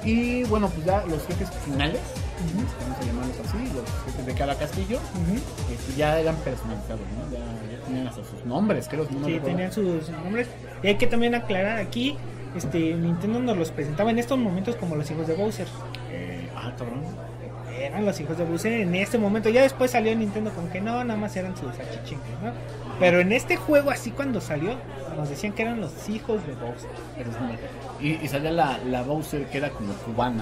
A: Y bueno, pues ya los jefes finales, vamos a llamarlos así, los jefes de cada castillo, este, ya eran personalizados, ¿no? Ya, ya tenían hasta sus nombres, creo. No
B: Sí,
A: recuerdo.
B: tenían sus nombres. Y hay que también aclarar aquí, este, Nintendo nos los presentaba en estos momentos como los hijos de Bowser.
A: Eh, ah, cabrón.
B: Eran los hijos de Bowser en este momento. Ya después salió Nintendo con que no, nada más eran sus achichinques, ¿no? Pero en este juego, así cuando salió, nos decían que eran los hijos de Bowser.
A: Pero es muy- y, y salía la, la Bowser que era como cubana,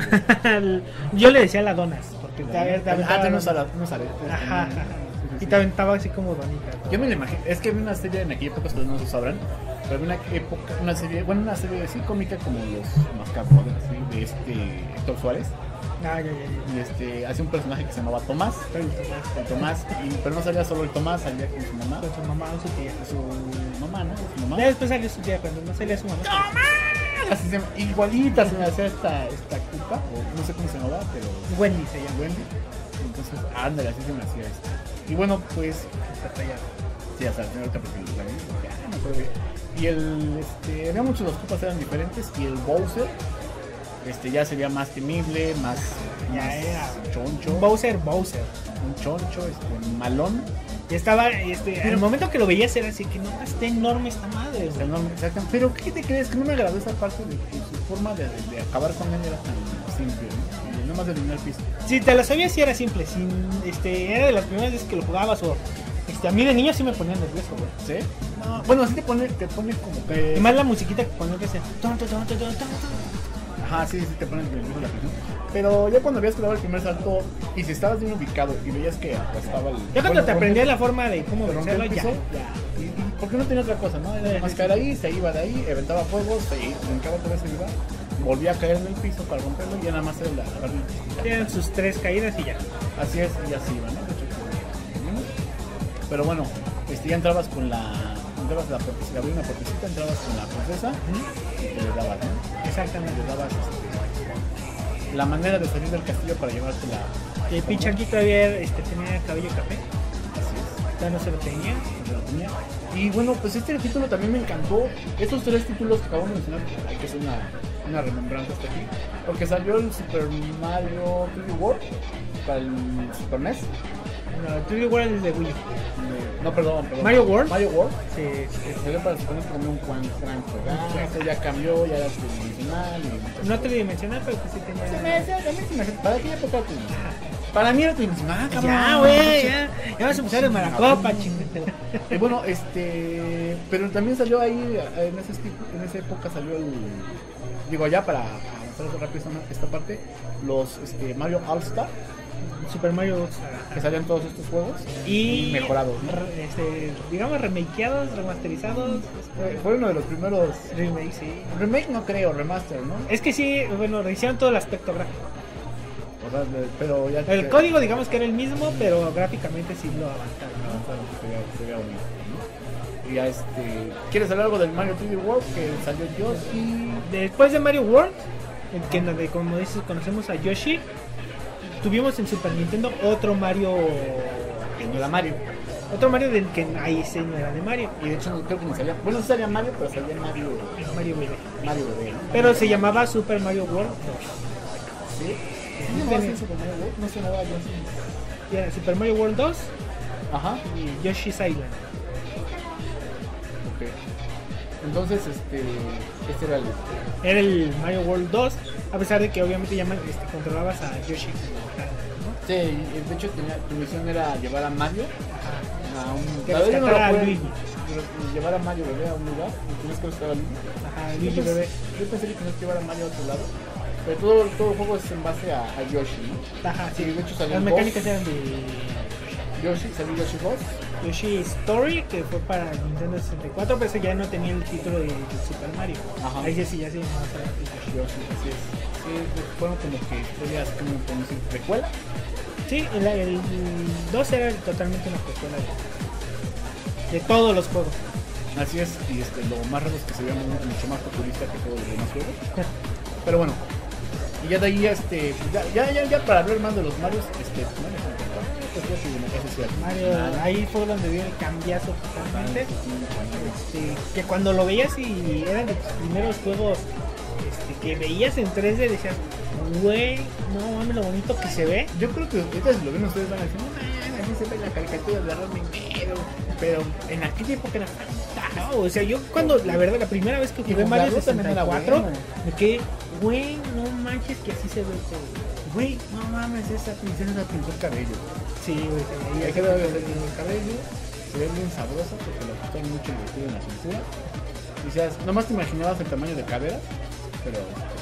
A: ¿no?
B: Yo le decía la donas, porque te, te
A: Ah,
B: aventaba
A: tenemos
B: donas.
A: a la- unos aretes.
B: Ajá,
A: también.
B: ajá.
A: Sí, sí,
B: Y
A: sí.
B: te aventaba así como donita.
A: Yo me lo imagino, es que había una serie en aquella época, ustedes no lo sabrán, pero había una época, una serie, bueno, una serie así cómica como los Mascabrothers, así, de este Héctor Suárez,
B: Ah, ya, ya, ya.
A: y este, hacía un personaje que se llamaba Tomás,
B: Pero el Tomás,
A: el Tomás, y, pero no salía solo el Tomás, salía con su mamá,
B: con su mamá o su tía.
A: su mamá, ¿no? Su mamá.
B: Ya después salió su tía, cuando no salía su mamá.
A: Así se, igualita se me hacía esta, esta cupa, o no sé cómo se llamaba, pero
B: Wendy se llama.
A: Wendy. Entonces, ándale, así se me hacía esto. Y bueno, pues, sí, hasta el final porque la vi, ya no puedo ver. Y el, este, había muchos, los cupas eran diferentes, y el Bowser, este, ya sería más temible, más,
B: Ya
A: más
B: era
A: choncho.
B: Bowser, Bowser.
A: un choncho, este, malón.
B: Y estaba, este, en el momento que lo veías era así que no, está enorme esta madre.
A: Está enorme, exactamente. Pero ¿qué te crees? Que no me agradó esa parte de que su forma de, de, de acabar con él era tan simple, ¿no? Y nomás de eliminar el piso.
B: Si te lo sabías, sí era simple. Sin, este, era de las primeras veces que lo jugabas o... Este, a mí de niño sí me ponía nervioso, güey.
A: ¿Sí? No, bueno, sí te pone, te pone como que...
B: Y más la musiquita que cuando empieza...
A: Ajá, sí, sí te pone nervioso la canción. Pero ya cuando habías dado el primer salto y si estabas bien ubicado y veías que apostaba el...
B: Ya cuando
A: bueno,
B: te aprendías
A: rompe-
B: la forma de cómo
A: se rompía
B: vencerlo,
A: el
B: ya,
A: piso,
B: ya.
A: Y, y porque no tenía otra cosa, ¿no? Era más caer ahí, se iba de ahí, aventaba fuegos, se brincaba otra vez, se iba, volvía a caer en el piso para romperlo y ya nada más era la agarrar el-
B: Eran sus tres caídas y ya.
A: Así es, y así iba, ¿no? De hecho, ¿no? Pero bueno, este, ya entrabas con la... Entrabas la puertecita, si abría una puertecita, entrabas con la princesa y te le dabas, ¿no?
B: Exactamente.
A: Le dabas este, la manera de salir del castillo para llevarte la...
B: El pinche aquí todavía este, tenía cabello café.
A: Así es.
B: Ya no se lo tenía.
A: Se lo tenía. Y bueno, pues este título también me encantó. Estos tres títulos que acabo de mencionar, hay que hacer una, una remembranza hasta aquí. Porque salió el Super Mario tres D World para el Super N E S.
B: No, tres D World es de Wii.
A: No, perdón, perdón.
B: Mario World.
A: Mario World.
B: Sí, sí.
A: Salió para el Super N E S como un gran, gran juegazo. Ya cambió, ya era tridimensional. y-
B: No tridimensional, pero que sí
A: Se me
B: tenía.
A: hace, a mí se me hace- para aquella época era tridimensional. Para mí era tridimensional, cabrón.
B: Ya, güey, ya. Ya vas a empezar de Maracopa, chingada.
A: Y bueno, este, pero también salió ahí, en, ese, en esa época salió el, digo ya para avanzar rápido esta, esta parte, los este, Mario All Star,
B: Super Mario dos.
A: que salían todos estos juegos,
B: Y
A: mejorados, ¿no?
B: re- este, digamos remakeados, remasterizados.
A: Fue, fue uno de los primeros,
B: Remake, sí.
A: remake no creo, remaster, ¿no?
B: Es que sí, bueno, rehicieron todo el aspecto gráfico.
A: O sea, de- pero ya...
B: El código, digamos que era el mismo, pero gráficamente sí lo avanzaron.
A: No, claro, se veía, se veía bonito, ¿no? Y ya este, ¿quieres hablar algo del Mario tres D World que salió Yoshi?
B: Después de Mario World, en que donde, como dices, conocemos a Yoshi, tuvimos en Super Nintendo otro Mario.
A: Que no era Mario.
B: Otro Mario del que ahí sí no era de Mario.
A: Y de hecho no creo que ni salía, bueno sí salía Mario, pero salía Mario,
B: Mario Bebé.
A: Mario Bebé, ¿no?
B: Pero se llamaba Super Mario World dos.
A: ¿Sí? ¿Sí
B: Sí,
A: llamaba
B: tenía-
A: así Super Mario World? No se llamaba Yoshi.
B: Y era Super Mario World dos
A: Ajá.
B: y Yoshi's Island.
A: Ok. Entonces, este, este era el...
B: Era el Mario World dos, a pesar de que obviamente llaman, este, controlabas a Yoshi como tal, ¿no?
A: Sí, y de hecho tenía, tu misión era llevar a Mario a un...
B: Que
A: todavía no lo
B: rescatara a
A: pueden-
B: Luigi.
A: Llevar a Mario Bebé a un lugar y tienes que buscar a Luigi.
B: Ajá,
A: Yo
B: Luigi
A: pensé-
B: Bebé.
A: Yo pensé que tenías que llevar a Mario a otro lado. Pero todo, todo el juego es en base a, a Yoshi, ¿no?
B: Ajá, sí.
A: Sí, de hecho salió
B: Las
A: un
B: mecánicas
A: boss.
B: eran de
A: Yoshi, salió Yoshi dos.
B: Yoshi Story, que fue para Nintendo sesenta y cuatro, pero ese ya no tenía el título de, de Super Mario.
A: Ajá.
B: Ahí sí, ya se llamaba solamente Yoshi.
A: Yoshi, así es. Sí, fueron como que historias, como como decir, precuela.
B: Sí, el, el dos era totalmente una precuela de, de todos los juegos.
A: Así es, y este, lo más raro es que se vea mu- mucho más futurista que todos los demás juegos. Pero bueno, y ya de ahí, este, ya, ya, ya, ya para hablar más de los Marios, este, Mario sesenta y cuatro, pues ya sí, me parece cierto.
B: Mario,
A: Nada.
B: ahí fue donde dio el cambiazo totalmente. Este, que cuando lo veías y eran de tus primeros juegos este, que veías en tres D, decías, güey, no mames lo bonito que se ve.
A: Yo creo que ahorita si lo ven ustedes van a decir, no, man, así se ve la caricatura de Ron Minero, pero en aquella época era fantástico.
B: No, o sea, yo cuando, la verdad, la primera vez que
A: Y
B: jugué Mario
A: jugarlo también
B: sesenta y
A: era
B: cuatro,
A: bueno.
B: me quedé, güey, no manches que así se ve todo.
A: Güey, no mames, esa princesa la pintó el cabello.
B: Sí, güey, se
A: Y
B: veía
A: ahí quedó el cabello, se ve bien sabrosa porque le quitaron mucho el vestido en la cintura. Y decías, nomás te imaginabas el tamaño de caderas, pero...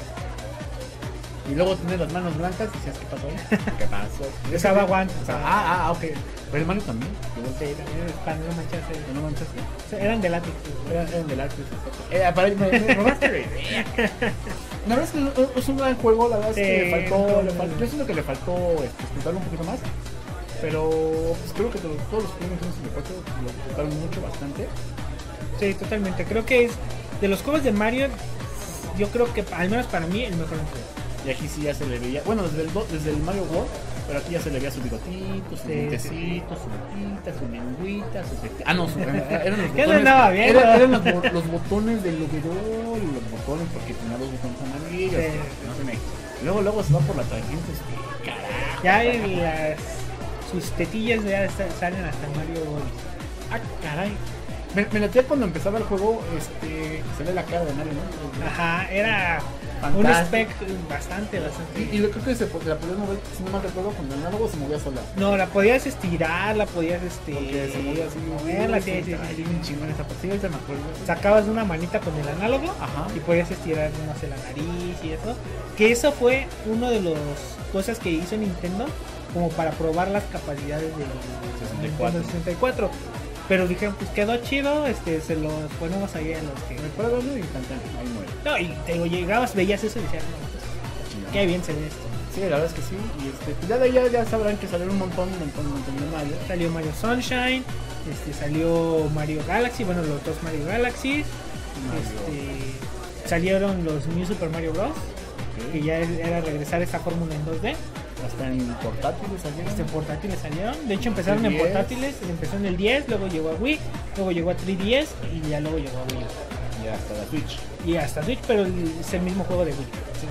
A: Y luego tener las manos blancas, decías, ¿qué pasó? ¿Qué pasó?
B: Usaba guantes.
A: O sea, ah, ah, ok. Pero el Mario también.
B: Sí, también para no mancharse.
A: No manchaste.
B: O sea, eran de látex.
A: Eran, eran del arte. Eh, para me, me robaste la idea. La verdad es que es un gran juego, la verdad es que
B: Sí,
A: le faltó, le
B: no,
A: faltó,
B: no.
A: yo siento que le faltó este, explotarlo un poquito más, pero pues creo que todos, todos los primeros sesenta y cuatro lo explotaron mucho, bastante.
B: Sí, totalmente. Creo que es de los juegos de Mario, yo creo que al menos para mí el mejor juego.
A: Y aquí sí ya se le veía, bueno, desde el, do- desde el Mario World, pero aquí ya se le veía su bigotito, su
B: Sí,
A: dientecito, su botita, su lengüita, su teti- Ah, no, su, eran los
B: ¿Qué
A: botones.
B: andaba viendo?
A: Era- eran los, bo- los botones del overall, los botones, porque tenía dos botones amarillos.
B: Sí.
A: No se me... Luego, luego se va por la tangente, este, carajo.
B: Ya en las sus tetillas ya está- salen hasta Mario Odyssey.
A: Ah, caray. Me, me latía cuando empezaba el juego, este, se ve la cara de Mario, ¿no?
B: Ajá, era
A: Fantástico.
B: un spec bastante, bastante.
A: Y, y lo creo que se, la podías mover, si no mal recuerdo, con el análogo se movía sola.
B: No, la podías estirar, la podías este
A: Porque se movía así.
B: moverla, sí, sí,
A: Ay,
B: sí.
A: bien chingón esa parte. Sí, ahorita me acuerdo.
B: Sacabas una manita con el análogo
A: Ajá.
B: y podías estirar, no sé, la nariz y eso. Que eso fue uno de las cosas que hizo Nintendo como para probar las capacidades del
A: sesenta y cuatro.
B: Nintendo sesenta y cuatro. Pero dijeron, pues quedó chido, este, se los ponemos ahí a los que...
A: Me acuerdo y cantan, ahí muere.
B: No, y te lo llegabas, veías eso y decías, no, pues,
A: Chingón.
B: qué bien se ve esto.
A: Sí, la verdad es que sí. Y este, pues ya de ahí ya, ya sabrán que salieron un montón, un montón, un montón de Mario.
B: Salió Mario Sunshine, este, salió Mario Galaxy, bueno, los dos Mario Galaxies.
A: Mario.
B: Este, salieron los New Super Mario Bros.
A: Ok.
B: Que ya era regresar esa fórmula en dos D.
A: Hasta en portátiles salieron.
B: Este, en portátiles salieron. De hecho, empezaron en
A: diez.
B: portátiles. Empezó en el diez, luego llegó a Wii, luego llegó a tres D S y ya luego llegó a Wii.
A: Y hasta la Switch.
B: Y hasta Switch, pero el- es el mismo juego de Wii.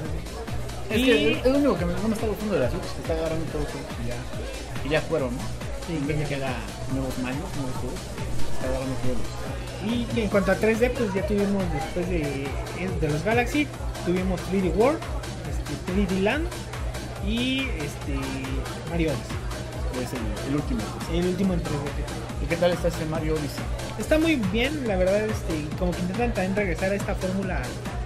A: Es
B: Y-
A: que es lo único que me- no me está gustando de la Switch, que está agarrando todos los juegos que ya, que ya fueron, ¿no?
B: Sí,
A: En vez de que haga nuevos Mario, nuevos juegos, está agarrando todos los.
B: Y en cuanto a tres D, pues ya tuvimos después de, de los Galaxy, tuvimos tres D World, este, tres D Land y este Mario Odyssey,
A: Es el, el último.
B: el último en tres D.
A: ¿Y qué tal está ese Mario Odyssey?
B: Está muy bien, la verdad, este, como que intentan también regresar a esta fórmula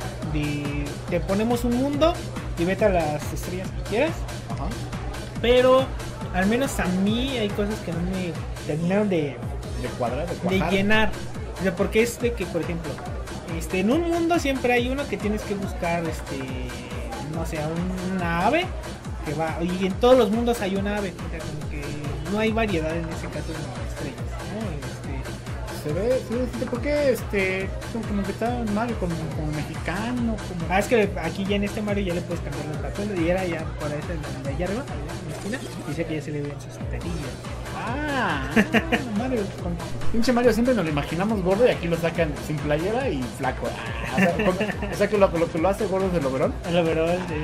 B: de te ponemos un mundo y vete a las estrellas que quieras,
A: Ajá.
B: pero al menos a mí hay cosas que no me terminaron de,
A: De cuadrar, de
B: de
A: cuajar.
B: llenar. O sea, porque es de que, por ejemplo, este, en un mundo siempre hay uno que tienes que buscar, este, no sé, una ave que va, y en todos los mundos hay una ave, o sea, como que no hay variedad en ese caso de las estrellas, ¿no? Este,
A: Se ve, se ve, se ve, ¿por qué este, como, como que está Mario como, como mexicano? Como...
B: ah, es que aquí ya en este Mario ya le puedes cambiar los papeles y era ya por ese de allá arriba, allá en la esquina, dice que ya se le ven sus tetillas.
A: Ah, Mario, con, pinche Mario siempre nos lo imaginamos gordo y aquí lo sacan sin playera y flaco. Ah, o sea, con- o sea que lo, lo que lo hace gordo es el overall.
B: El overall de, de-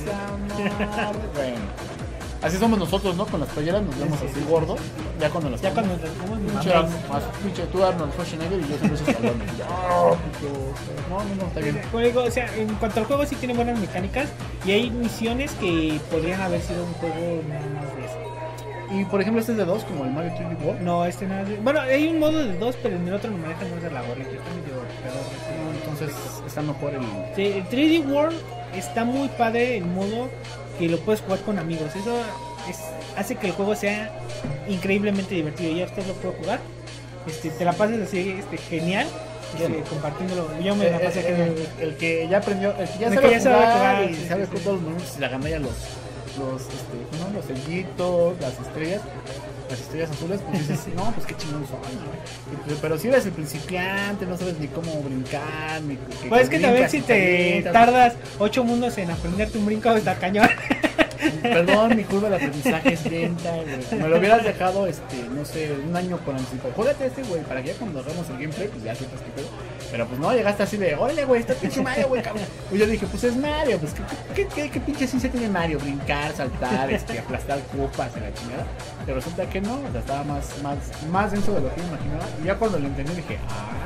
A: Ah, bueno, así somos nosotros, ¿no? Con las playeras nos vemos
B: Sí,
A: así
B: sí,
A: gordos. Ya cuando las
B: ya cuando
A: ponemos,
B: nos como
A: pinche, más, pinche tú Arnold Schwarzenegger y yo soy esos talones. Ah, pinche, no, no, no, está bien.
B: Como digo, o sea, en cuanto al juego sí tiene buenas mecánicas y hay misiones que podrían haber sido un juego nada más de eso.
A: Y por ejemplo este es de dos, como el Mario tres D World.
B: No, este nada de... Bueno, hay un modo de dos, pero en el otro no maneja más de la gorrita, está medio peor.
A: Entonces está mejor el...
B: Sí, el tres D World está muy padre en modo que lo puedes jugar con amigos. Eso es, hace que el juego sea increíblemente divertido. Ya usted lo puede jugar. Este, te la pasas así, este, genial. Este,
A: Sí.
B: compartiéndolo. Yo me la
A: Eh,
B: pasé
A: eh,
B: genial.
A: el, el que ya aprendió, el que ya
B: El
A: sabe
B: que ya sabe
A: jugar,
B: jugar,
A: y
B: sí,
A: sabe
B: sí,
A: con
B: sí.
A: todos los menús, la gama ya los, los, este, ¿no? Los sellitos, las estrellas, las estrellas azules, pues dices, no, pues qué chingón son, ¿no? Y, pues, pero si eres el principiante, no sabes ni cómo brincar, ni que,
B: Pues es que también
A: brincas
B: si
A: y
B: te
A: calientas.
B: tardas ocho mundos en aprenderte un brinco, está cañón.
A: Perdón, mi curva de aprendizaje es lenta, güey. Me lo hubieras dejado, este, no sé, un año con anticipación. Jódate este, güey, para que ya cuando hagamos el gameplay, pues ya sepas qué pedo. Pero pues no, llegaste así de, órale, güey, está pinche Mario, güey, cabrón. Y yo dije, pues es Mario, pues ¿qué, qué, qué, qué pinche ciencia tiene Mario? Brincar, saltar, este, aplastar copas en la chingada. Pero resulta que no, o sea, estaba más, más, más denso de lo que me imaginaba. Y ya cuando lo entendí dije, ah,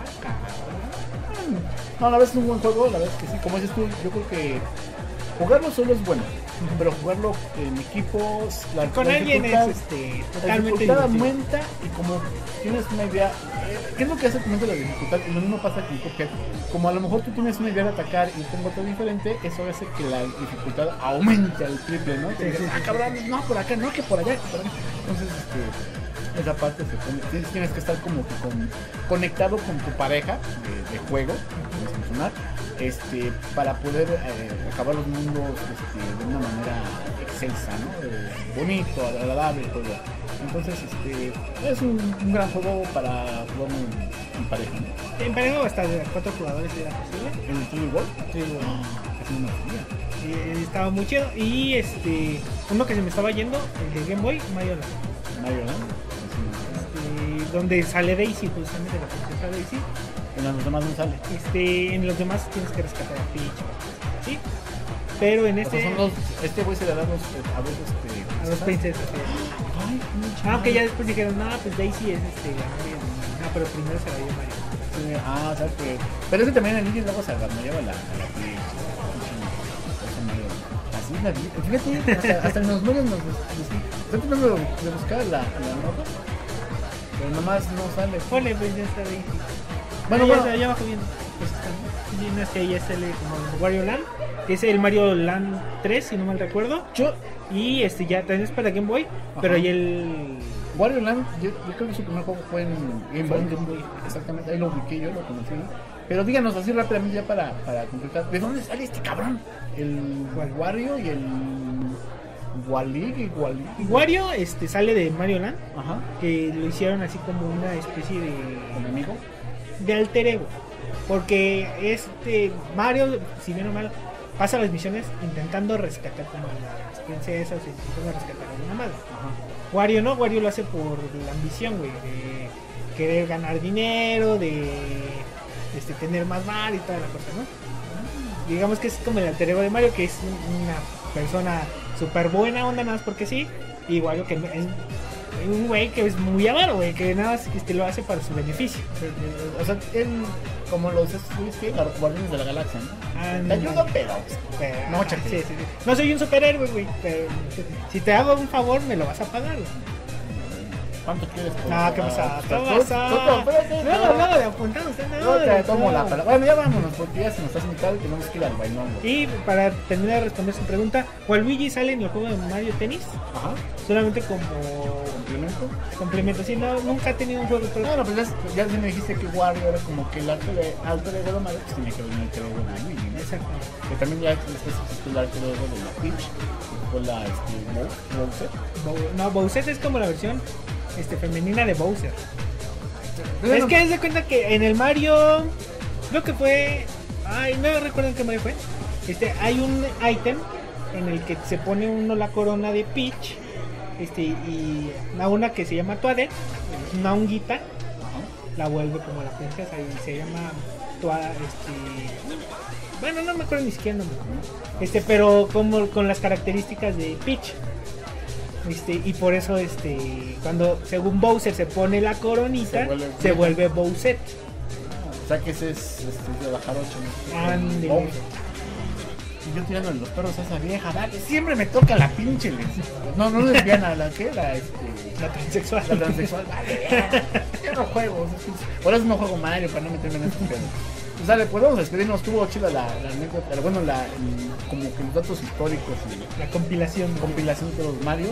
A: cabrón. No, la verdad es un buen juego, la verdad es que sí, como dices tú, yo creo que jugarlo solo es bueno, pero jugarlo en equipos, la,
B: Con
A: la
B: alguien
A: dificultad-
B: es este,
A: la
B: totalmente
A: dificultad
B: divertido.
A: aumenta y como tienes una idea, eh, ¿qué es lo que hace que aumente la dificultad? Y lo mismo pasa con Cuphead. Como a lo mejor tú tienes una idea de atacar y tengo otra diferente, eso hace que la dificultad aumente al triple, ¿no? Que dices, ah, cabrón, no, por acá, no, que por allá, que por allá. Entonces, este, esa parte se pone, tienes, tienes que estar como que con, conectado con tu pareja de, de juego, como mencionar, este, para poder eh, acabar los mundos este, de una manera excelsa, ¿no? Eh, bonito, agradable, todo. Entonces, este, es un, un gran juego para jugar en, en pareja, ¿no?
B: En pareja hasta de cuatro jugadores era posible.
A: En el tres D World,
B: Sí, bueno.
A: es una maravilla.
B: Y estaba muy chido. Y este, uno que se me estaba yendo, el de Game Boy, Mario Land.
A: Mario Land, es una-
B: Este, donde sale Daisy, precisamente la princesa Daisy.
A: en los demás no sale.
B: Este, en los demás tienes que rescatar a Peach, ¿sí? Pero en
A: O sea,
B: este,
A: son los, este güey se le da los, a veces este,
B: a los princesas. Sí.
A: Ay,
B: Ah, ok, ya después dijeron, no, pues Daisy es este, la novia de Mario. Ah, pero primero se la dio Mario.
A: Sí, ah, o sea que. Pero ese también en Luigi luego se agarró, lleva la, a la Peach. Así es la vida. Fíjate, hasta, hasta en los medios nos. Estoy tratando de buscar la, la nota. Pero nomás no sale.
B: Ponle, pues ya está Daisy.
A: Bueno,
B: ah,
A: bueno.
B: ya, ya abajo viendo. Pues está, ¿no? Y no es que ya sale como Wario Land, que es el Mario Land tres, si no mal recuerdo.
A: Yo.
B: Y este ya también es para Game Boy,
A: Ajá.
B: pero ahí el.
A: Wario Land, yo, yo creo que su primer juego fue en Game
B: Fue
A: Boy.
B: en Game Boy.
A: Exactamente, ahí lo ubiqué yo, lo conocí. Pero díganos así rápidamente ya para, para completar. ¿De dónde sale este cabrón? El Wario y el Wally y Wally.
B: Wario este, sale de Mario Land,
A: Ajá.
B: que lo hicieron así como una especie de.
A: ¿Enemigo?
B: de alter ego. Porque este Mario, si bien o mal, pasa las misiones intentando rescatar como a las princesas, intentando rescatar a alguna madre.
A: Ajá.
B: Wario no, Wario lo hace por la ambición, güey, de querer ganar dinero, de este, tener más mar y toda la cosa, ¿no? Digamos que es como el alter ego de Mario, que es una persona súper buena onda, nada más porque sí, y Wario que es un güey que es muy avaro, güey, que nada más este, lo hace para su beneficio.
A: O sea, él, como los güeyes que Guardianes de la Galaxia, ¿no?
B: Ah,
A: Te ayudo, pero.
B: pero
A: No,
B: ajá,
A: chate.
B: sí, sí, sí. No soy un superhéroe, güey, pero si te hago un favor, me lo vas a pagar, güey.
A: ¿Cuánto quieres por
B: No, ¿qué pasa? ¿Qué
A: Tú-
B: pasa?
A: tú- tú- espérate,
B: No,
A: no.
B: no, de apuntado, usted no.
A: Yo te
B: de
A: tomo la
B: apuntado.
A: palabra. Bueno, ya vámonos, porque ya se nos está haciendo tarde y tenemos que ir al bailongo.
B: Y para terminar de responder su pregunta, Waluigi sale en el juego de Mario Tennis
A: Ajá.
B: solamente como
A: ¿Complemento?
B: complemento. Sí, no, nunca ha tenido un juego propio.
A: Bueno, pues ya, ya si me dijiste que Wario era como que el alter de- alter ego de Mario, pues tenía que venir el alter ego de Luigi, ¿no?
B: Exactamente.
A: Que también ya después existe el alter ego de la Peach, que fue la este, Bow- Bowser.
B: Bow- No, Bowser es como la versión este, femenina de Bowser.
A: Pero
B: Es
A: no-
B: que haz de cuenta que en el Mario, creo que fue, ay, no recuerdo en qué Mario fue. Este, hay un ítem en el que se pone uno la corona de Peach, este, y a una que se llama Toadette, una honguita,
A: Ajá.
B: la vuelve como la princesa y se llama Toa, este, bueno, no me acuerdo ni siquiera el nombre, este, pero como con las características de Peach. Este, y por eso este cuando según Bowser se pone la coronita
A: Se vuelve-
B: se vuelve Bowser.
A: O sea que ese es este, de la jarocha, ¿no?
B: Ándele.
A: Bowser. Y yo tirándole los perros a esa vieja, dale, siempre me toca la pinche lesbiana. No, no lesbiana, la que la, este,
B: La transexual.
A: la transexual. Vale, vieja, yo no juego. Por eso no juego Mario, para no meterme en esos pedos. Pues dale, pues vamos a despedirnos. Estuvo chida la, la anécdota, bueno, la, el- como que los datos históricos y
B: La compilación.
A: compilación de los Marios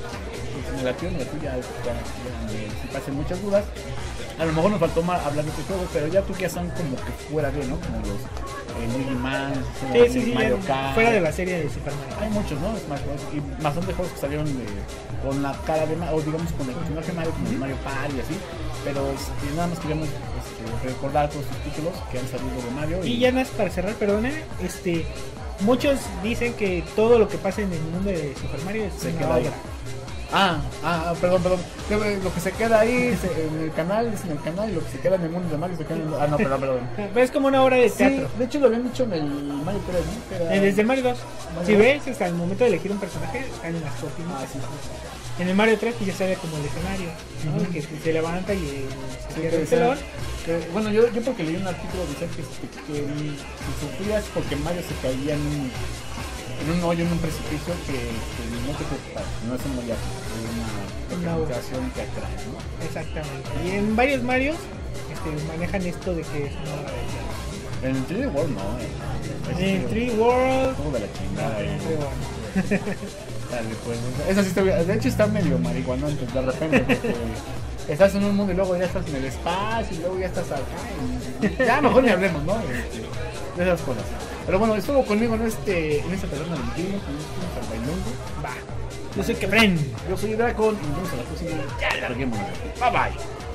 A: y pues, la tuya, la tuya, ya, ya, me- si pasen muchas dudas. A lo mejor nos faltó más hablar de este juego, pero ya tú que ya son como que fuera de, ¿no? Como los eh, Luigi Man,
B: Sí, sí, sí,
A: Mario
B: ya,
A: Kart.
B: fuera de la serie de Super Mario.
A: Hay muchos, ¿no? Smash Bros. Y bastante juegos que salieron de, con la cara de Mario, o digamos con el personaje Mario, como el Mario Party y así. Pero este, nada más queríamos este, recordar todos sus títulos que han salido de Mario.
B: Y ya nada más para cerrar, perdone, este muchos dicen que todo lo que pasa en el mundo de Super Mario es
A: Se
B: una
A: queda ahí.
B: obra.
A: Ah, ah, perdón, perdón. Lo que se queda ahí se- en el canal es en el canal y lo que se queda en el mundo de Mario se queda en el... Ah, no, perdón, perdón.
B: Pero es como una obra de
A: Sí,
B: teatro.
A: de hecho lo habían dicho en el Mario tres, ¿no? Que era-
B: Eh, Desde Mario dos.
A: Mario
B: Si
A: dos.
B: ves, hasta el momento de elegir un personaje, están en las cortinas.
A: Ah, sí, sí.
B: En el Mario tres pues ya sale como el escenario, ¿no?
A: Ujú.
B: Que se levanta y eh, se
A: Sí,
B: cierra
A: que
B: el
A: decía-
B: telón.
A: que- bueno, yo, yo porque leí un artículo decía que, que, que si sufrías porque Mario se caía en un, en un hoyo, en un precipicio, que, que no te preocupes, no es un hoyazo, es una
B: Una obra.
A: representación teatral, ¿no?
B: Exactamente. Y en varios Marios este, manejan esto de que es una obra de teatro.
A: En el tres D World no, eh.
B: En el Three World.
A: Todo de la chingada,
B: Ah,
A: eh.
B: muy bueno.
A: Dale, pues, esa sí está bien. De hecho está medio marihuanón, pues, de repente, porque estás en un mundo y luego ya estás en el espacio y luego ya estás acá. Y ya mejor ni hablemos, ¿no? Este, de esas cosas. Pero bueno, estuvo conmigo en este en esta taberna del Gino, con este al bailongo.
B: Va. Yo soy Kefren.
A: Yo soy Dracon y nos vemos a la próxima. Ya larguémonos. Bye bye.